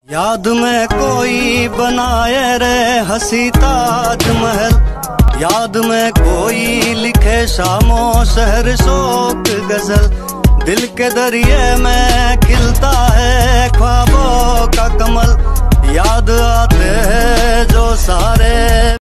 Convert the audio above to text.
याद में कोई बनाए रे हसी ताजमहल, याद में कोई लिखे शामो शहर शोक गजल, दिल के दरिए में खिलता